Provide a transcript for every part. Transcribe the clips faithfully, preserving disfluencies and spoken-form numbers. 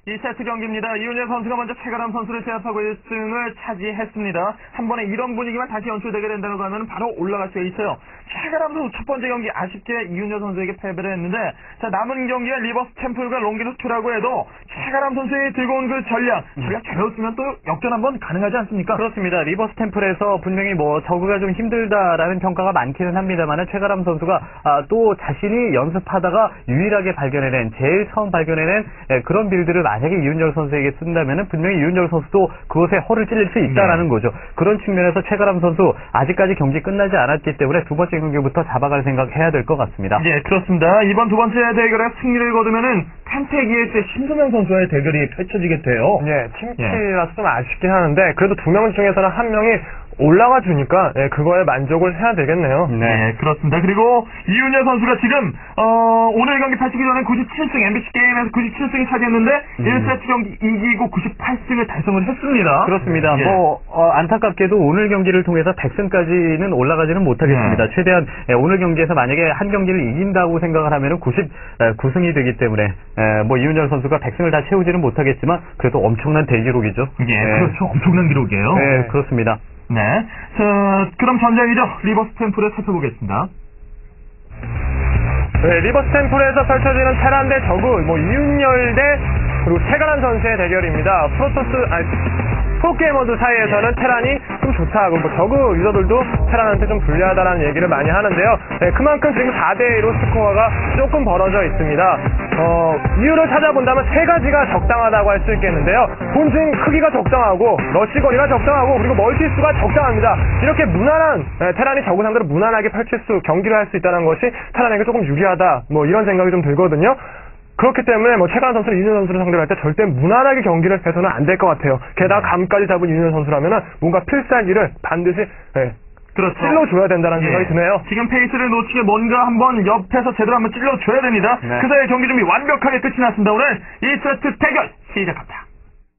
이 세트 경기입니다. 이윤열 선수가 먼저 최가람 선수를 제압하고 일 승을 차지했습니다. 한 번에 이런 분위기만 다시 연출되게 된다고 하면 바로 올라갈 수가 있어요. 최가람 선수 첫 번째 경기 아쉽게 이윤열 선수에게 패배를 했는데, 자, 남은 경기에 리버스 템플과 롱기누트라고 해도 최가람 선수의 들고 온 그 전략, 전략 제대로 쓰면 또 역전 한번 가능하지 않습니까? 그렇습니다. 리버스 템플에서 분명히 뭐 저그가 좀 힘들다라는 평가가 많기는 합니다만, 최가람 선수가 아, 또 자신이 연습하다가 유일하게 발견해낸, 제일 처음 발견해낸 예, 그런 빌드를 만약에 이윤열 선수에게 쓴다면 분명히 이윤열 선수도 그것에 허를 찔릴 수 있다라는 네. 거죠. 그런 측면에서 최가람 선수 아직까지 경기 끝나지 않았기 때문에 두 번째 경기부터 잡아갈 생각해야 될 것 같습니다. 예, 그렇습니다. 이번 두 번째 대결에 승리를 거두면은 템택이에스의 신소명 선수와의 대결이 펼쳐지게 돼요. 예, 팀킬이라서 좀 아쉽긴 하는데 그래도 두 명 중에서는 한 명이 올라가 주니까 예, 그거에 만족을 해야 되겠네요. 네, 네, 그렇습니다. 그리고 이윤열 선수가 지금 어, 오늘 경기 펼치기 전에 구십칠 승, 엠비씨 게임에서 구십칠 승이 차지했는데 음. 일 세트 경기 이기고 구십팔 승을 달성을 했습니다. 그렇습니다. 예. 뭐 어, 안타깝게도 오늘 경기를 통해서 백 승까지는 올라가지는 못하겠습니다. 네. 최대한 예, 오늘 경기에서 만약에 한 경기를 이긴다고 생각을 하면은 구십구 승이 되기 때문에 예, 뭐 이윤열 선수가 백 승을 다 채우지는 못하겠지만 그래도 엄청난 대기록이죠. 예, 예. 그렇죠. 엄청난 기록이에요. 네, 네. 그렇습니다. 네. 자, 그럼 전장이죠. 리버스 템플에 살펴보겠습니다. 네, 리버스 템플에서 펼쳐지는 테란 대 저그, 뭐, 이윤열 대, 그리고 최가람 선수의 대결입니다. 프로토스, 아니, 프로게이머즈 사이에서는 예. 테란이 좀 좋다고, 뭐, 저그 유저들도 테란한테 좀 불리하다라는 얘기를 많이 하는데요. 네, 그만큼 지금 사 대 이로 스코어가 조금 벌어져 있습니다. 어, 이유를 찾아본다면 세 가지가 적당하다고 할 수 있겠는데요. 본진 크기가 적당하고, 러시 거리가 적당하고, 그리고 멀티수가 적당합니다. 이렇게 무난한, 네, 테란이 저그 상대로 무난하게 펼칠 수, 경기를 할 수 있다는 것이 테란에게 조금 유리하다, 뭐, 이런 생각이 좀 들거든요. 그렇기 때문에 뭐 최가람 선수를 이윤열 선수를 상대로 할 때 절대 무난하게 경기를 해서는 안 될 것 같아요. 게다가 감까지 잡은 이윤열 선수라면은 뭔가 필살기를 반드시 네, 그렇죠. 찔러줘야 된다는 예. 생각이 드네요. 지금 페이스를 놓치게 뭔가 한번 옆에서 제대로 한번 찔러줘야 됩니다. 네. 그 사이에 경기 준비 완벽하게 끝이 났습니다. 오늘 이 세트 대결 시작합니다.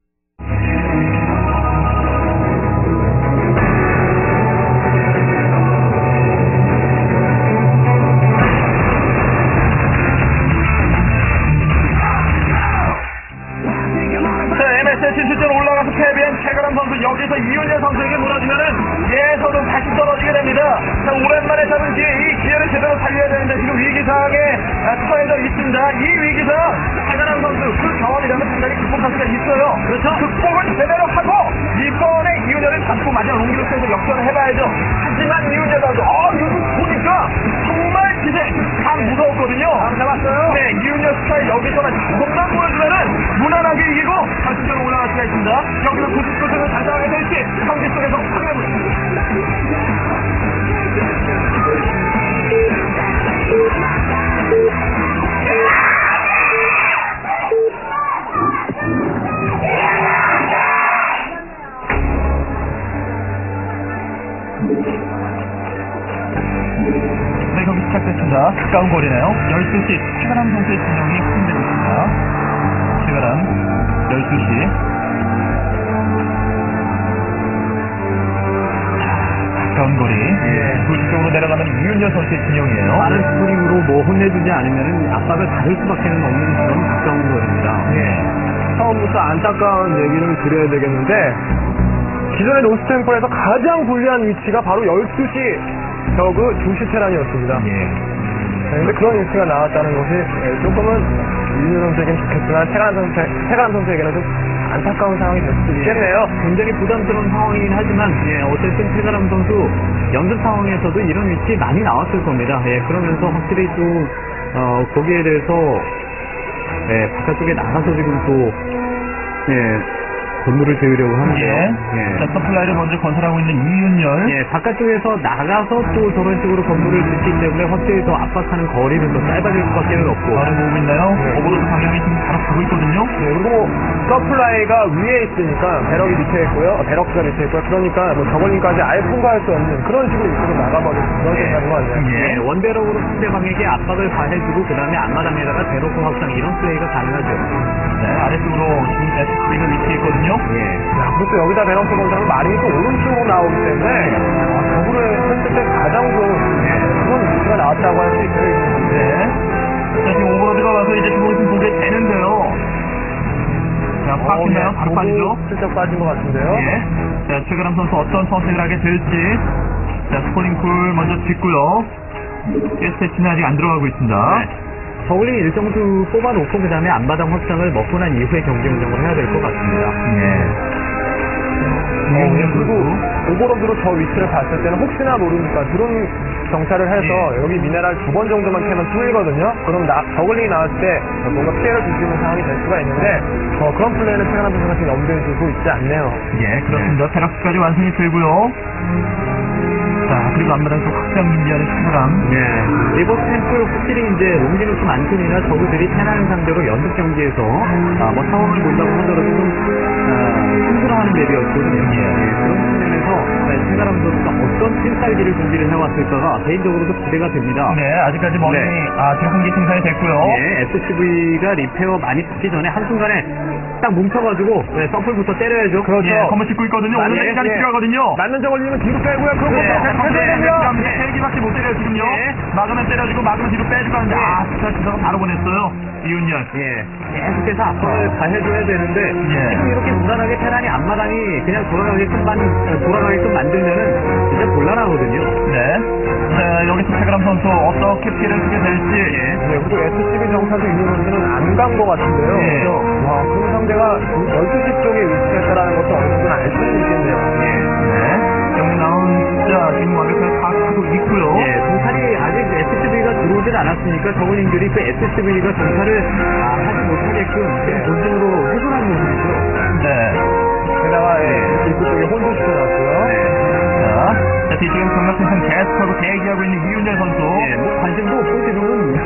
진출전 올라가서 패배한 최가람 선수, 여기서 이윤열 선수에게 무너지면은 예선으로 다시 떨어지게 됩니다. 자, 오랜만에 잡은 기회, 이 기회를 제대로 살려야 되는데 지금 위기상에 처해져 있습니다. 이 위기상 최가람 선수 그 경험이라면 상당히 극복할 수가 있어요. 그렇죠. 극복을 제대로 하고 이번에 이윤열을 잡고 마지막 롱기로스에서 역전을 해봐야죠. 하지만 이윤열 선수, 어 이거 보니까 정말 기세 감 무서웠거든요. 감 잡았어요. 네, 이윤열 스타일 여기서만 조금만 보여주면은 무난하게 이기고 결승전으로 올라갈 수가 있습니다. 여기서 구십구 승을 달성하게 될지 경기 속에서 확인해보겠습니다. 네, 경기 시작됐습니다. 가까운 거리네요. 열두 시 최가람 선수의 진영이 확인되고 있습니다. 최가람 열두 시 가까운 거리 예. 불쪽으로 내려가는 이윤열 선수의 진영이에요. 빠른 스프링으로 뭐 혼내주지 않으면 압박을 받을 수밖에 없는 그런 가까운 거리입니다. 예. 처음부터 안타까운 얘기를 드려야 되겠는데 기존의 로스템플에서 가장 불리한 위치가 바로 열두 시 저그 두 시 테란이었습니다. 예. 네, 근데 그런 위치가 나왔다는 것이 예, 조금은 이윤열 선수에게는 좋겠지만 최가람 선수, 최가람 선수에게는 좀 안타까운 상황이 될 수도 있겠네요. 굉장히 부담스러운 상황이긴 하지만 예, 어쨌든 최가람 선수 연습 상황에서도 이런 위치 많이 나왔을 겁니다. 예, 그러면서 확실히 또 어, 거기에 대해서 예, 바깥쪽에 나가서 지금 또 예, 건물을 지으려고 하는데요. 예. 예. 자, 서플라이를 먼저 건설하고 있는 이윤열. 예, 바깥쪽에서 나가서 또 저런 식으로 건물을 짓기 때문에 확실히 더 압박하는 거리는 더 짧아질 수밖에 없고. 바로 보고 있나요? 네. 오버로드 방향이 지금 바로 가고 있거든요. 네, 그리고 뭐 서플라이가 위에 있으니까 배럭이 밑에 있고요. 배럭스가 밑에 있고요. 그러니까 뭐 저걸링까지 아예 통과할 수 없는 그런 식으로 이쪽으로 나가버리는 그런 예. 생각인 것 같네요. 예. 예, 원배럭으로 상대방에게 압박을 가해주고 그 다음에 앞마당에다가 배럭 확장 이런 플레이가 가능하죠. 네, 아래쪽으로 지금 에스피가 위치해 있거든요. 예. 그리고 또 여기다 배럭스 공장은 마린이 또 오른쪽으로 나오기 때문에 아, 저거를 했을 때 가장 좋은 그런 위치가 나왔다고 할 수 있어요. 네. 자, 지금 오버로드가 와서 이제 주먹이 좀 보게 되는데요. 바뀌나요? 바로 빠지죠? 슬쩍 빠진 것 같은데요. 예. 자, 최가람 선수 어떤 선택을 하게 될지. 자, 스포닝풀 먼저 짓고요. 가스패치는 아직 안 들어가고 있습니다. 네. 저글링 일정수 뽑아놓고 그 다음에 앞마당 확장을 먹고 난 이후에 경기 운영을 해야 될 것 같습니다. 예. 어, 예, 그리고 오버로드로 저 위치를 봤을 때는 혹시나 모르니까 드론 정찰을 해서 예. 여기 미네랄 두 번 정도만 캐면 뚫리거든요. 그럼 나, 저글링이 나왔을 때 뭔가 피해를 줄 수 있는 상황이 될 수가 있는데 어, 그런 플레이는 최근한 선수가 지금 염두에 두고 있지 않네요. 예, 그렇습니다. 테라스까지 완성이 되고요. 자, 그리고 앞마당 쪽 확장 준비하는 최가람. 네. 리버 템플 확실히 이제 롱디누스 만큼이나 저그들이 테나를 상대로 연습 경기에서 아, 뭐 상황을 본다고 하더라도 좀 아, 힘들어하는 맵이었거든요. 예. 그런 측면에서 최가람 선수가 어떤 필살기를 준비를 해왔을까가 개인적으로도 기대가 됩니다. 네, 아직까지 머리, 네. 아, 지금 한개 생산이 됐고요. 예, 에스씨브이가 리페어 많이 받기 전에 한순간에 딱 뭉쳐가지고 네, 서플부터 때려야죠. 그렇죠. 예, 건물 짓고 있거든요. 오늘 예, 시간이 예. 필요하거든요. 맞는 저글링은 뒤로 빼고요. 그런 네, 것도 계속 해줘야 됩니다. 세 개밖에 못 때려요, 지금요. 예. 막으면 때려주고, 막으면 뒤로 빼주고 하는데, 아, 스타 치다가 바로 보냈어요. 이윤열. 예, 계속해서 압박을 다 해줘야 되는데 예. 지금 이렇게 무난하게 테란이 앞마당이 그냥 돌아가게끔 만 돌아가게끔 만들면은 진짜 곤란하거든요. 네. 자, 여기서 최가람 선수 어떻게 피해를 주게 될지. 예. 네, 그리고 에스씨비 정사도 있는 선수는 안 간 것 같은데요. 예. 그래서 와, 그 상대가 열두 시 쪽에 위치했다라는 것도 어느 정도는 알 수는 있겠네요. 네. 여기 나온 숫자 지금 완벽하게 파악하고 있고요. 예, 정찰이 아직 에스씨브이가 들어오질 않았으니까 저글링들이 그 에스씨브이가 정찰을 아, 하지 못하게끔 지금 본진으로 훼손하는 모습이죠. 네. 게다가 예, 입구 쪽에 혼돈 시켜놨고요. 자, 자 뒤쪽에 경력 생산 계속하고 대기하고 있는 이윤열 선수. 예, 뭐 관심도 없고 지금은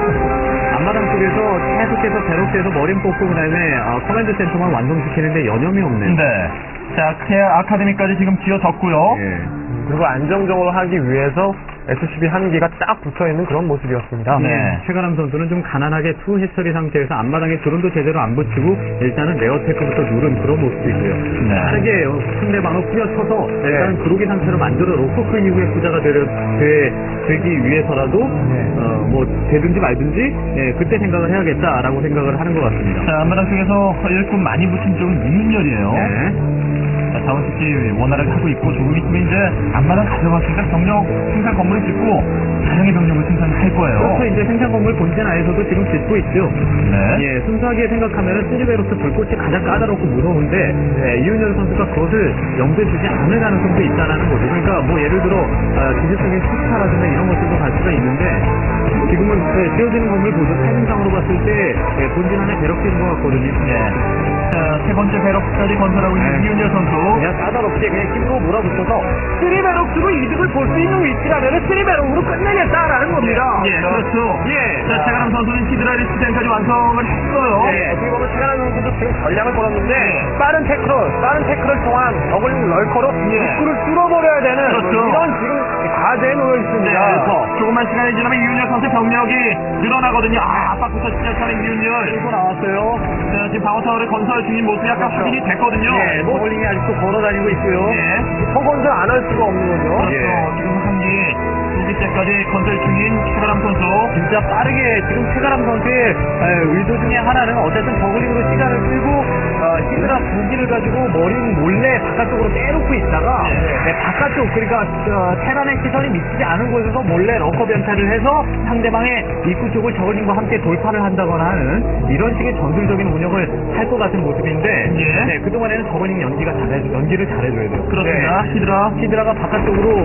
앞마당 쪽에서 계속해서 제로스에서 머리 뽑고 그다음에 어, 커맨드 센터만 완성시키는데 여념이 없네요. 네. 자, 케어 아카데미까지 지금 지어졌고요. 예. 그리고 안정적으로 하기 위해서 에스씨비 한 개가 딱 붙어있는 그런 모습이었습니다. 네. 최가람 선수는 좀 가난하게 투 해처리 상태에서 앞마당에 드론도 제대로 안 붙이고 일단은 레어테크부터 누른 그런 모습이고요. 네. 빠르게 상대방을 후려쳐서 일단은 그로기 상태로 만들어 놓고 그 이후에 후자가 되려, 되, 되기 위해서라도 네. 어, 뭐 되든지 말든지 예, 그때 생각을 해야겠다라고 생각을 하는 것 같습니다. 자, 앞마당 쪽에서 일꾼 많이 붙인 쪽은 이윤열이에요. 네. 자, 자원수치 원활하게 하고 있고 조금 있으면 이제 앞마당 가져갔으니까 병력 생산 건물을 짓고 다량의 병력을 생산할 거예요. 그렇죠. 이제 생산 건물 본진 안에서도 지금 짓고 있죠. 네. 예, 순수하게 생각하면은 신지베로스 불꽃이 가장 까다롭고 무서운데 예, 이윤열 선수가 그것을 염두에 두지 않을 가능성도 있다라는 거죠. 그러니까 뭐 예를 들어 아, 기술적인 스타라든가 이런 것들도 갈 수가 있는데 지금은 예, 지어지는 건물 보죠. 타임상으로 봤을 때 예, 본진 안에 배럭지는 것 같거든요. 네. 자, 세 번째 배럭까지 건설하고 있는 네. 이윤열 선수. 그냥 까다롭게 그냥 힘으로 몰아붙여서 쓰리 배럭으로 이득을 볼 수 있는 위치라면 쓰리 배럭으로 끝내겠다라는 겁니다. 예, 그렇죠. 예. 자, 최가람 선수는 히드라리 스탠까지 완성을 했어요. 네, 어떻게 보면 최가람 선수도 지금 전략을 걸었는데 네. 빠른 태클, 빠른 태클을 통한 저글링 럴커로 예. 입구를 뚫어버려야 되는 그렇죠. 이런 지금 과제에 놓여 있습니다. 네, 그래서 조금만 시간이 지나면 이윤열 선수 병력이 늘어나거든요. 아, 압박부터 시작하는 이윤열. 또 나왔어요. 자, 지금 방어타워를 건설 중인 모습이 약간 그렇죠. 확인이 됐거든요. 예, 저글링이 아직도 걸어다니고 있고요. 예. 허건설 안 할 수가 없는 거죠. 그렇죠. 예. 지금 한기 두 기째까지 건설 중인 최가람 선수. 진짜 빠르게 지금 최가람 선수의 에, 의도 중에 하나는 어쨌든 저글링으로 시간을 끌고 어, 히드라 두 기를 가지고 머린 몰래 바깥쪽으로 빼놓고 있다가 네. 네, 바깥쪽 그러니까 어, 테란의 시선이 미치지 않은 곳에서 몰래 러커 변차를 해서 상대방의 입구 쪽을 저글링과 함께 돌파를 한다거나 하는 이런 식의 전술적인 운영을 할 것 같은 모습인데 예. 네, 그동안에는 저글링 연기가 잘해, 연기를 잘해줘야 돼요. 그렇습니다. 네. 히드라. 히드라가 바깥쪽으로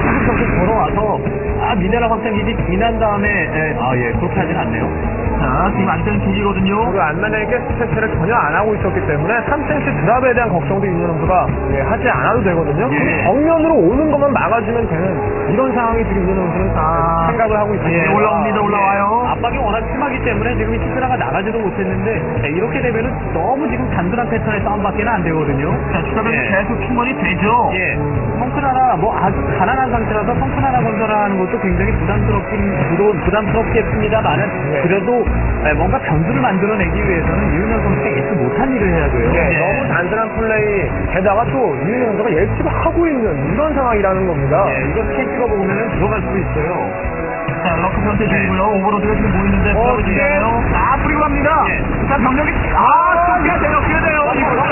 조금 걸어와서 아 미네랄 확장기지 지난 다음에 에, 아 예 그렇게 하진 않네요. 자, 지금 안전 중이거든요. 그리고 안만의 가스 채취를 전혀 안 하고 있었기 때문에 삼 센티미터 드랍에 대한 걱정도 있는 선수가 예, 하지 않아도 되거든요. 예. 정면으로 오는 것만 막아주면 되는 이런 상황이 지금 있는 선수는 다 생각을 하고 있습니다. 예, 올라옵니다, 올라와요. 압박이 워낙 심하기 때문에 지금 히드라가 나가지도 못했는데 네, 이렇게 되면은 너무 지금 단순한 패턴의 싸움밖에는 안 되거든요. 자, 추가병이 예. 계속 충원이 되죠. 예, 성큰 뭐 아주 가난한 상태라서 성큰 하나 건설하는 것도 굉장히 부담스럽긴 부도, 부담스럽겠습니다만은 네. 그래도 에, 뭔가 변수를 만들어내기 위해서는 이윤현 선수가 예측 못한 일을 해야 돼요. 예, 예. 너무 단순한 플레이 게다가 또 이윤희 선수가 예측을 하고 있는 이런 상황이라는 겁니다. 예, 이거 스캔 찍어보면은 들어갈 수도 있어요. 자, 럭커 변태 네. 중이고요. 오버로드가 지금 보이는데 어, 떨어지잖아요. 아, 뿌리고 갑니다. 예. 자, 병력이, 아, 아, 꽤 돼요, 꽤 돼요. 아니,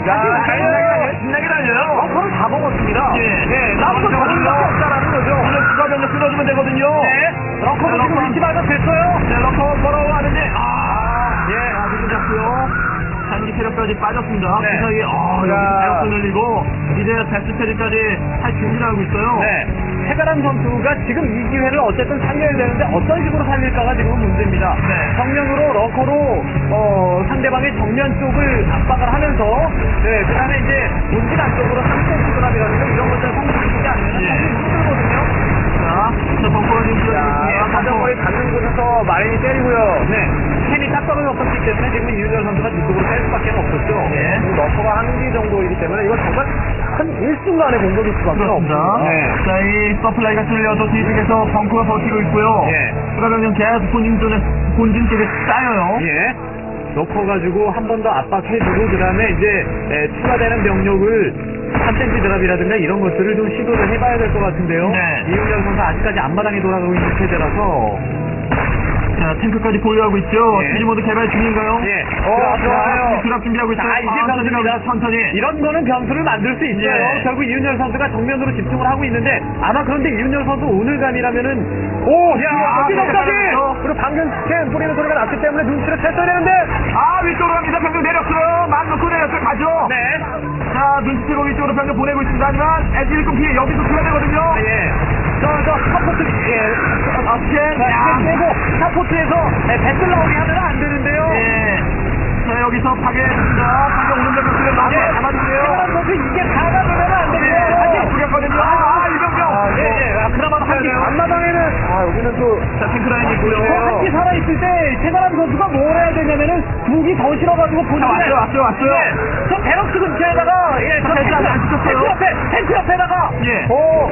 자, 신나게, 신나게 달려요. 벙커를 다 먹었습니다. 예. 네, 남은 건 저글밖에 없다라는 거죠. 오늘 추가 변력 끊어주면 되거든요. 네. 럭커도 지금 럭커. 위치 발각 됐어요. 네, 럭커 걸어가는데, 아, 예. 아, 지금 잡고요. 단기 체력까지 빠졌습니다. 네. 그 사이에, 어, 여기 자. 대역도 늘리고, 이제 베스트 체리까지 할 준비를 하고 있어요. 네. 최가람 선수가 지금 이 기회를 어쨌든 살려야 되는데 어떤 식으로 살릴까가 지금 문제입니다. 네. 정면으로 러커로 어, 상대방의 정면 쪽을 압박을 하면서 네, 그 다음에 이제 본진 안쪽으로 상체 수드랍이라든가 이런 것들 성공시키지 않으면 예. 사실 힘들거든요. 자, 저 벙커가 지금 들어가고 있습니다. 사정거리 닿는 곳에서 마린이 때리고요. 네. 캔이 딱 떨어졌었기 때문에 지금 이윤열 선수가 뒤쪽으로 뺄 수밖에 없었죠. 예. 지금 러커가 한 기 정도이기 때문에 이건 정말 한 일순간의 공격일 수밖에 그렇습니다. 없습니다. 네. 자, 이 서플라이가 뚫려도 뒤쪽에서 벙커가 버티고 있고요. 예. 추가 병력 계속 본진 쪽에, 본진 쪽에 쌓여요. 예. 넣고 가지고 한 번 더 압박해주고 그 다음에 이제 에, 추가되는 병력을 삼 센티미터 드랍이라든가 이런 것들을 좀 시도를 해봐야 될 것 같은데요. 네. 이윤열 선수 아직까지 앞마당에 돌아가고 있는 세대라서 자, 탱크까지 보유하고 있죠. 예. 스피드 모드 개발 중인가요? 예. 어, 좋아요. 드랍 준비하고 있어요. 자, 이제 아, 변수입니다. 천천히. 이런 거는 변수를 만들 수 있어요. 예. 결국 이윤열 선수가 정면으로 집중을 하고 있는데 아마 그런데 이윤열 선수 오늘감이라면은 오! 야, 여기까지! 네. 그리고 방금 스캔 뿌리는 소리가 났기 때문에 눈치를 챘어야 되는데! 아, 위쪽으로 갑니다. 병력 내렸어요. 만 놓고 내렸어요. 가죠. 네. 자, 눈치채고 위쪽으로 병력 보내고 있습니다. 하지만 에지 끊기 여기서 줘야 되거든요. 예. 저, 저, 스타포트, 예. 아, 스캔. 자, 야. 스캔 빼고 스타포트에서 네, 배틀 나오게 하면 안 되는데요. 예. 자, 여기서 파괴했습니다. 파괴 오는 병력 수를 많이 예. 잡아주세요. 최가람 선수 이게 다 나가면 안 예, 돼요. 다시 죽였거든요. 아, 이병병. 아, 예, 예. 아, 그나마도 한 개. 앞마당에는, 아, 여기는 또, 자, 탱크라인이 있고요. 한기 살아있을 때 최가람 선수가 뭘 해야 되냐면은 무기 더 실어가지고 본인의 왔어요, 왔어요, 왔어요. 예, 저 베럭스 근처에다가 예, 저 자, 탱크, 안 지켰어요. 탱크 옆에 탱크 옆에다가 예. 오,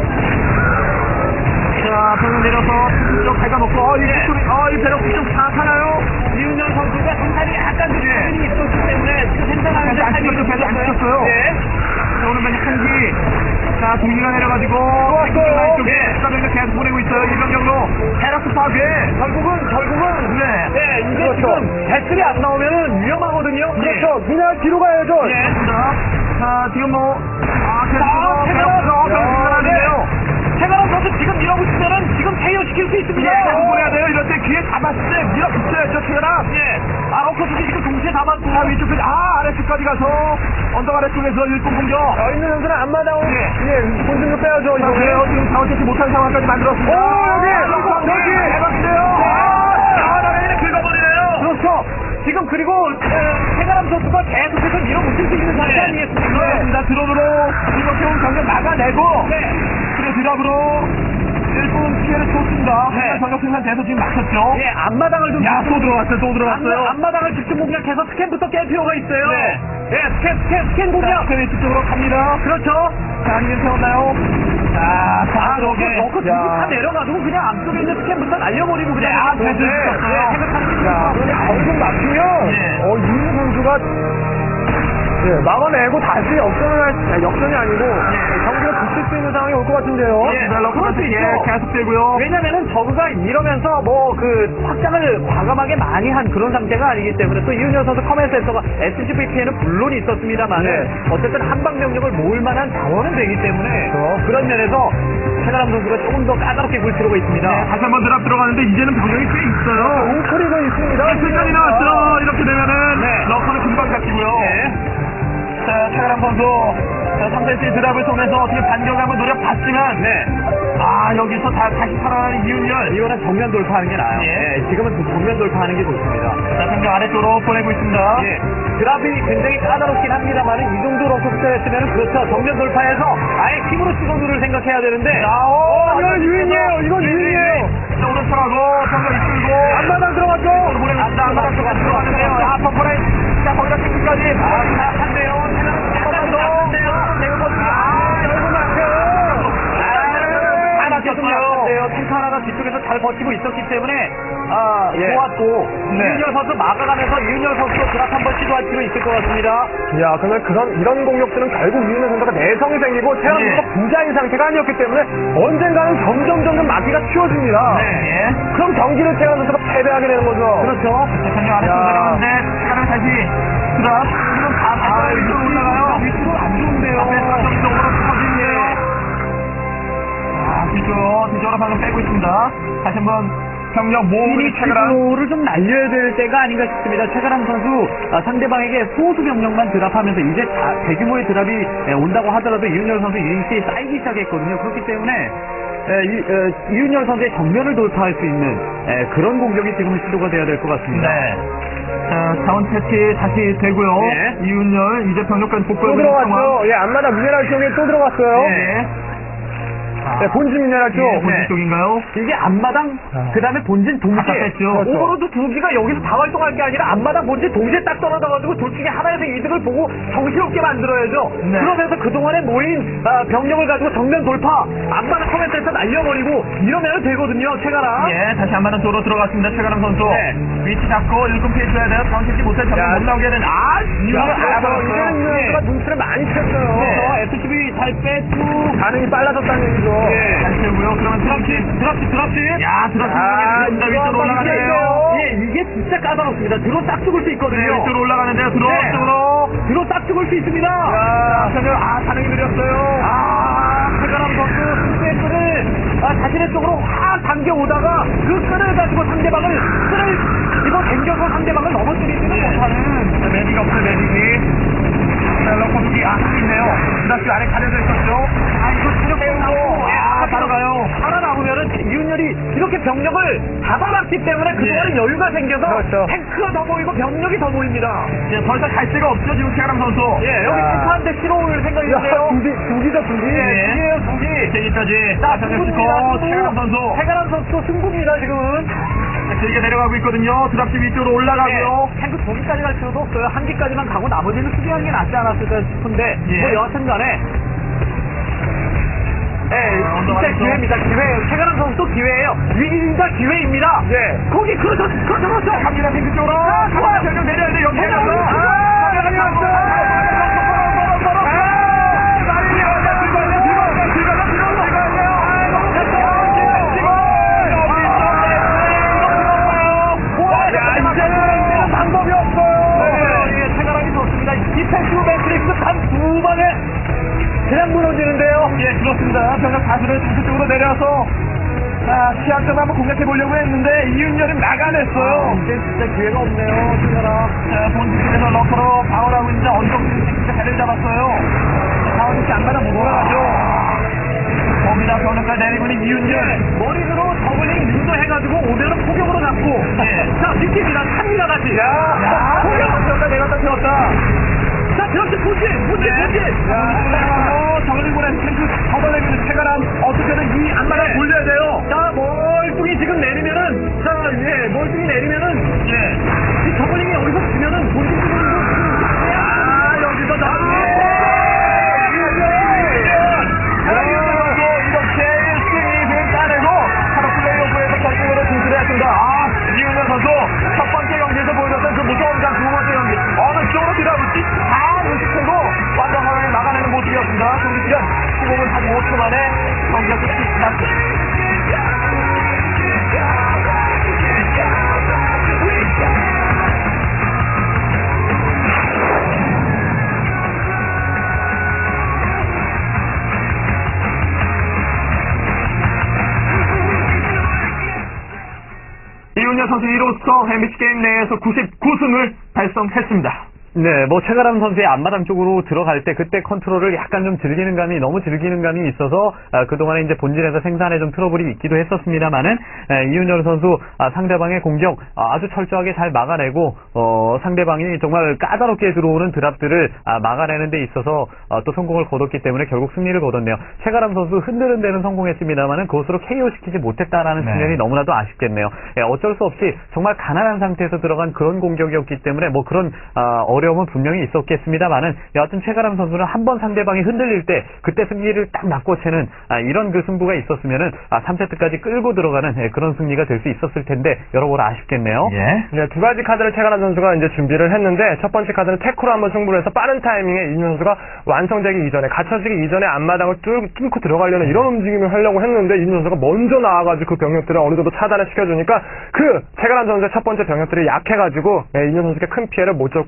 자, 병력 내려서 쭉 갉아먹고, 어, 이 예. 쪽이, 어, 이 배럭 좀 사나요? 이윤열 선수가 생산이 약간 좀 고민이 있었기 때문에 지금 생산하는데 안 타이밍이 찍혔어요, 안 늦었어요. 찍혔어요. 예. 자, 오늘 병력 한 기. 자, 동기가 내려가지고, 왔어요. 쪽에 예. 추가 병력 계속 보내고 있어요. 이 병력으로. 테라스 파괴. 결국은 결국은 네. 예, 이게 그렇죠. 지금 배틀이 안 나오면은 위험하거든요. 예. 그렇죠. 그냥 뒤로 가야죠. 예. 자, 자, 지금 뭐, 아, 자, 계속 최가람 배럭스가 병력을 하는데요. 최가람 선수 지금 이러고 있으면은 지금 케이오 시킬 수 있습니다. 예, 계속 보내야 돼요. 이럴 때 귀에 잡았을 때 밀어붙여야죠, 최가람. 예. 아, 러커스도 지금 동시에 잡았고. 자, 위쪽까지, 아, 아래쪽까지 가서, 언덕 아래쪽에서 일꾼 공격. 저 있는 선수는 앞마당으로, 예. 예, 본진을 빼야죠, 자, 이거. 그래요. 지금 자원채취 못한 상황까지 만들었습니다. 오, 여기! 여기! 여기! 대박이네요. 아, 나라에는 긁어버리네요. 그렇죠. 지금 그리고 에, 최가람 선수가 계속해서 밀어붙일 수 있는 상태 아니겠습니까? 그렇습니다. 드론으로 이렇게 온 경력 막아내고, 네. 그래, 드랍으로 일꾼 피해를 줬습니다. 네. 하지만 전력 생산돼서 지금 막혔죠. 예, 앞마당을 좀 야, 또 들어갔어요, 또 들어갔어요. 앞마, 앞마당을 집중 공략해서 스캔부터 깰 필요가 있어요. 네. 예, 스캔, 스캔, 스캔 공략. 스캔이 뒤쪽으로 갑니다. 그렇죠. 자, 한개 세웠나요? 자, 자, 아, 넣고, 저게. 넣고 야. 다 내려가지고 그냥 앞쪽에 있는 스캔부터 날려버리고 그냥. 야, 네, 배들 네, 붙였어요. 생각하는 게 자, 좋죠. 그런데 거기서 막히면, 예. 어, 이윤 선수가, 예, 막아내고 다시 역전을 할, 아, 역전이 아니고, 예. 경기를 붙일 수 있는 상황이 올 것 같은데요. 예. 멜로 그럴 수 예, 있죠. 계속 되고요. 왜냐면은 저그가 이러면서 뭐 그 확장을 과감하게 많이 한 그런 상태가 아니기 때문에 또 이윤열 선수 커맨 센터가 에스지비티에는 물론 있었습니다만은 네. 어쨌든 한방 병력을 모을 만한 자원은 되기 때문에 그렇죠. 그런 면에서 최가람 선수가 조금 더 까다롭게 굴 필요가 있습니다. 네, 다시 한번 드랍 들어가는데 이제는 병력이 꽤 있어요. 웅크리고 있습니다. 끝까지 나왔죠. 이렇게 되면은 네. 러커는 금방 잡히고요. 네. 자, 최가람 선수 삼 센치 드랍을 통해서 어떻게 반격함을 노려봤지만 네. 아, 여기서 다, 다시 살아나는 이윤열. 이거는 정면 돌파하는 게 나아요. 예. 네, 지금은 정면 돌파하는 게 좋습니다. 자, 병력 아래쪽으로 보내고 있습니다. 예. 드랍이 굉장히 까다롭긴 합니다만은 이 정도 러커부터 했으면 그렇죠. 정면 돌파해서 아예 힘으로 찍어 누를 생각해야 되는데. 자, 오, 이건 유인이에요. 이건 유인이에요. 자, 오른쪽하고 병력 이끌고 앞마당 들어갔죠. 보내고 앞마당 쪽으로 들어가는데요. 자, 퍼퍼레이. 자, 거기다 킥까지. 아, 잘한데요. 약간 더. 아, 열고 막혀요. 잘 맞췄어요. 탱크 하나가 뒤쪽에서 잘 버티고 있었기 때문에 아, 예. 좋았고 네. 이윤열 선수 막아가면서 이윤열 선수도 드랍 한번 시도할 필요 있을 것 같습니다. 야, 그러면 그런, 이런 공격들은 결국 이윤 선수가 내성이 생기고, 태양 예. 선수가 부자인 상태가 아니었기 때문에, 언젠가는 점점 점점 막기가 쉬워집니다. 네. 예. 그럼 경기를 태양 선수가 패배하게 되는 거죠. 그렇죠. 자, 병력 아래쪽으로 야. 들어가는데, 차를 다시 드랍. 지금 다, 다, 아, 이쪽으로 올라가요. 병력을 방금 빼고 있습니다. 다시 한번 병력 모으고 최가람. 피니시로를 좀 날려야 될 때가 아닌가 싶습니다. 최가람 선수 아, 상대방에게 소수 병력만 드랍하면서 이제 다, 대규모의 드랍이 에, 온다고 하더라도 이윤열 선수 유닛이 쌓이기 시작했거든요. 그렇기 때문에 에, 이, 에, 이윤열 선수의 정면을 돌파할 수 있는 에, 그런 공격이 지금 시도가 돼야 될 것 같습니다. 네. 자, 자원 채취 다시 되고요. 네. 이윤열 이제 병력까지 또 복구하고 있는 상황. 들어갔죠. 예, 앞마당 미네랄 쪽에 또 들어갔어요. 네. 네, 본진 미네랄 쪽. 예, 본진 네. 쪽인가요? 이게 앞마당, 아. 그 다음에 본진 동시에. 아까 뺐죠. 그렇죠. 오버로드 두 기가 여기서 다 활동할 게 아니라 앞마당 본진 동시에 딱 떨어져가지고 둘 중에 하나에서 이득을 보고 정신없게 만들어야죠. 네. 그러면서 그동안에 모인 아, 병력을 가지고 정면 돌파, 앞마당 커맨드에서 날려버리고 이러면 되거든요, 최가라. 예, 다시 한 번은 도로 들어갔습니다. 최가람 선수. 네. 위치 잡고 일꾼 피해줘야 돼요. 전체지 못해 야. 정면 못 나오게 되는. 아, 이윤열 알아봤어요. 이재명 선수가 눈치를 많이 챘어요. 그래서 에프씨비 잘 빼고. 반응이 빨라졌다는 얘기죠. 예. 잘 세우고요. 그러면 드랍십, 드랍십, 드랍십. 야, 드랍십. 아, 위쪽으로 이거 올라가네요. 예, 이게 진짜 까다롭습니다. 들어 딱 죽을 수 네, 있거든요. 위쪽으로 올라가는데요. 들어, 네. 쪽으로. 들어 딱 죽을 수 있습니다. 자, 그러면 아, 반응이 느렸어요. 아, 최가람 선수 승부의 끈을 아, 자신의 쪽으로 확 당겨오다가 그 끈을 가지고 상대방을 끈을 이거 당겨서 상대방을 넘어뜨리지는 못하는. 자, 매디가 없어요, 매디기. 자, 럭커두기, 아, 딱 있네요. 드랍십 안에 가려져 있었죠. 아, 이거 체력 세우고 아, 바로 가요. 살아나오면은 이윤열이 이렇게 병력을 잡아놨기 때문에 그동안은 예. 여유가 생겨서 그렇죠. 탱크가 더 보이고 병력이 더 보입니다. 예, 더 이상 갈 데가 없죠, 지금 최가람 선수. 예, 여기 야. 탱크한테 실어올 야, 생각인데요. 두기, 두기죠, 두기. 예, 두기예요, 두기. 세기까지. 자, 병력 승부입니다. 찍고, 승부. 최가람 선수. 최가람 선수도 승부입니다, 지금은. 자, 길게 내려가고 있거든요. 드랍십 위쪽으로 올라가고요. 예, 탱크 두 기까지 갈 필요도 없어요. 한 기까지만 가고 나머지는 수비하는 게 낫지 않았을까 싶은데, 예. 뭐 여하튼 간에. 예, 아, 진짜 맞죠. 기회입니다, 기회예요. 최가람 선수도 기회예요. 위기입니다, 기회입니다. 예. 거기, 그렇죠, 그렇죠, 그렇죠. 갑니다, 핑크 쪽으로. 아, 좋아요. 병력 내려야 돼, 여기 아, 가서. 아, 가려고 가려고 왔어. 왔어. 서로, 서로, 서로. 아, 빨리 들어가자, 들어가자, 들어가자, 들어가자, 들어가자. 야, 이제는 방법이 없어요. 예, 최가람이 좋습니다. 디펜시브 매트릭스 단 두 방에 그냥 무너지는데요. 예, 그렇습니다. 병력 다수를 핑크 쪽으로 내려서 자, 시합점 한번 공략해 보려고 했는데 이윤열이 막아냈어요. 이제 진짜 기회가 없네요, 최가람. 자, 본진에서 러커로 방어하고 있는데 언덕들이 탱크가 배를 잡았어요. 방어들이 안 받아 못 올라가죠. 거기다 병력까지 내리고 있는 이윤열. 머리로 저글링 유도해가지고 오면은 포격으로 잡고. 예. 자, 믿깁니다. 탑니다, 다시. 야, 포격! 내가 떴다, 내가 떴다. 자, 그렇지, 본진, 본진, 본진. 자, 저글링 보낸 탱크 걷어내기는 최가람 어떻게든 이 안마를 네. 돌려야 돼요. 자, 멀뚱이 지금 내리면은, 자, 예, 멀뚱이 내리면은, 예. 이 저글링이 여기서 지면은 본진 쪽으로. 아, 여기서 나. 이렇게 승리를 따내고 바로 플레이오프에서 결승으로 진출했습니다. 아, 이윤열 선수 첫 번째 경기에서 보여줬던 그 무서운 장 두 번째 경기 어느 쪽으로 들어갈지 다 눈치채고 완벽하게 막아내는 모습이었습니다. 경기 시간 십오 분 사십오 초 만에 경기가 끝이 났습니다. 이윤열 선수 이로써 엠비씨 게임 내에서 구십구 승을 달성했습니다. 네, 뭐 최가람 선수의 앞마당 쪽으로 들어갈 때 그때 컨트롤을 약간 좀 즐기는 감이 너무 즐기는 감이 있어서 아, 그동안에 이제 본진에서 생산에 좀 트러블이 있기도 했었습니다만은 에, 이윤열 선수 아, 상대방의 공격 아, 아주 철저하게 잘 막아내고 어, 상대방이 정말 까다롭게 들어오는 드랍들을 아, 막아내는 데 있어서 아, 또 성공을 거뒀기 때문에 결국 승리를 거뒀네요. 최가람 선수 흔드는 데는 성공했습니다만은 그것으로 케이오시키지 못했다라는 네. 측면이 너무나도 아쉽겠네요. 예, 어쩔 수 없이 정말 가난한 상태에서 들어간 그런 공격이었기 때문에 뭐 그런 아, 어려움은 분명히 있었겠습니다만은 여하튼 최가람 선수는 한번 상대방이 흔들릴 때 그때 승리를 딱 낚고채는 아, 이런 그 승부가 있었으면은 아, 삼 세트까지 끌고 들어가는 예, 그런 승리가 될 수 있었을 텐데 여러모로 아쉽겠네요. 예. 네, 두 가지 카드를 최가람 선수가 이제 준비를 했는데 첫 번째 카드는 테크로 한번 승부를 해서 빠른 타이밍에 이윤 선수가 완성되기 이전에 갇혀지기 이전에 앞마당을 뚫, 뚫고 들어가려는 이런 움직임을 하려고 했는데 이윤 선수가 먼저 나와가지고 그 병력들을 어느 정도 차단을 시켜주니까 그 최가람 선수의 첫 번째 병력들이 약해가지고 예, 이윤 선수가 큰 피해를 못 줬고 그리고 두 번째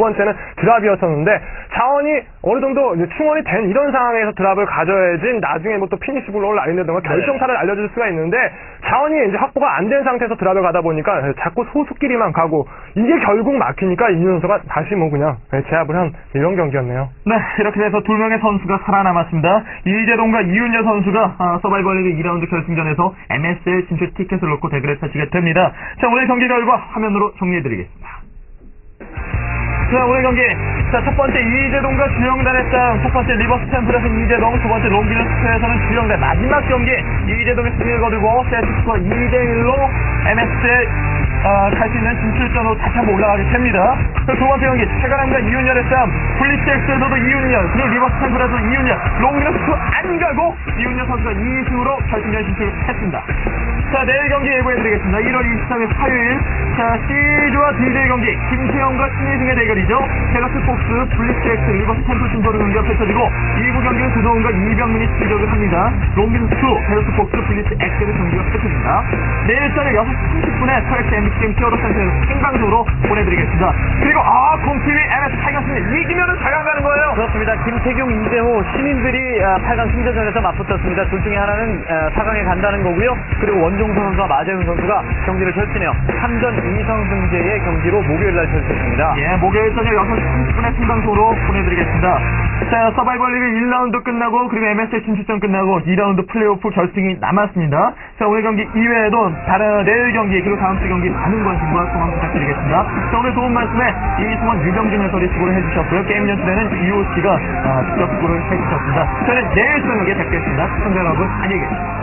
번째는 드랍이었었는데 자원이 어느 정도 이제 충원이 된 이런 상황에서 드랍을 가져야지 나중에 뭐 또 피니시 블록을 날린다던가 결정타를 알려줄 수가 있는데 자원이 이제 확보가 안 된 상태에서 드랍을 가다 보니까 자꾸 소수끼리만 가고 이게 결국 막히니까 이윤 선수가 다시 뭐 그냥 제압을 한 이런 경기였네요. 네, 이렇게 돼서 두 명의 선수가 살아남았습니다. 이재동과 이윤여 선수가 아, 서바이벌 리그 이 라운드 결승전에서 엠에스엘 진출 티켓을 놓고 대결에 펼치게 됩니다. 자, 오늘 경기 결과 화면으로 정리해드리겠습니다. 자, 오늘 경기. 자, 첫 번째 이재동과 주영단의 싸움. 첫 번째 리버스 템플에서 이재동, 두 번째 롱기너스에서는 주영단. 마지막 경기 이재동의 승리를 거두고 세트스코어 이 대 일로 엠에스엘 어, 갈 수 있는 진출전으로 다시 한번 올라가게 됩니다. 그리고 두 번째 경기 최가람과 이윤열의 싸움. 블리츠엑스에서도 이윤열, 그리고 리버스 템플에서 이윤열, 롱기너스 안 가고 이윤열 선수가 이 승으로 결승전 진출했습니다. 자, 내일 경기 예고해드리겠습니다. 일월 이십삼일 화요일. 자, 시즈와 디제이 경기, 김태형과 신희승의 대결이죠. 갤럭시 폭스, 블리츠엑스, 리버스 템플 순서로 경기가 펼쳐지고 이 부 경기는 구성훈과 이병민이 출격을 합니다. 롱기너스 이, 갤럭시 폭스, 블리츠엑스의 경기가 펼쳐집니다. 내일 저녁 여섯 시 삼십 분에 스타렉스 엠비씨 게임 히어로 센터에서 생방송으로 보내드리겠습니다. 그리고 아, 곰티비 엠에스 팔 강 승리, 이기면은 사 강 가는 거예요. 그렇습니다. 김태경, 이재호 신인들이 팔 강 승자전에서 맞붙었습니다. 둘 중에 하나는 사 강에 간다는 거고요. 그리고 원종수 선수와 마재훈 선수가 경기를 펼치네요. 삼 전 이 상승제의 경기로 목요일날 펼쳤습니다. 예, 목요일 저녁 여섯 시 삼십 분에 생방송으로 보내드리겠습니다. 자, 서바이벌 리그 일 라운드 끝나고 그리고 엠에스엘 진출전 끝나고 이 라운드 플레이오프 결승이 남았습니다. 자, 오늘 경기 이외에도 다른 내일 경기 그리고 다음 주 경기 많은 관심과 소망 부탁드리겠습니다. 자, 오늘 좋은 말씀에 이승원, 유병준 해설이 수고를 해주셨고요. 게임 연출에는 이오씨가 아, 직접 수고를 해주셨습니다. 저는 내일 저녁에 뵙겠습니다. 시청자 여러분, 안녕히 계십시오.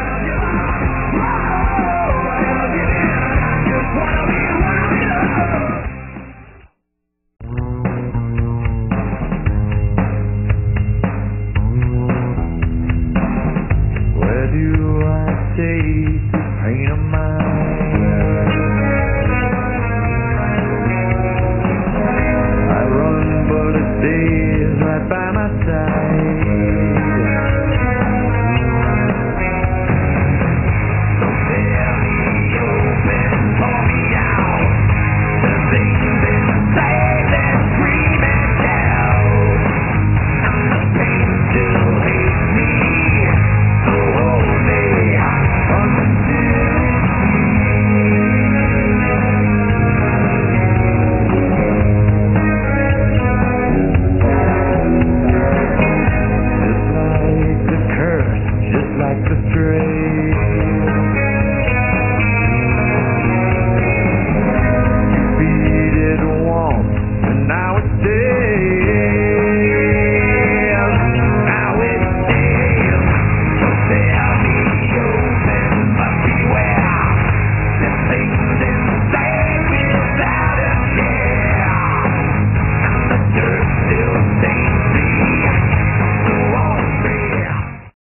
Where do I take this pain of mine? I run, but it stays right by my side.